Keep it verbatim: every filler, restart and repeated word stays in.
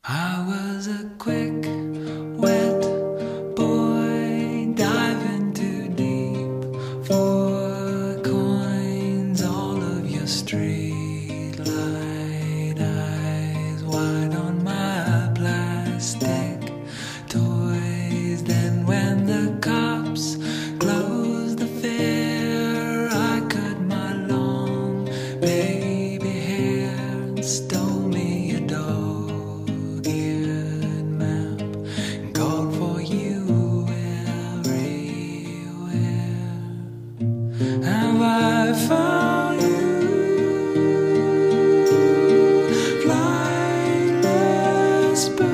I was a quick, wet boy diving too deep for coins. All of your street light eyes wide on my plastic toys. Then when the cops closed the fair, I cut my long baby hair and stole me a dog-eared map and called for you everywhere. Have I found you, flightless bird?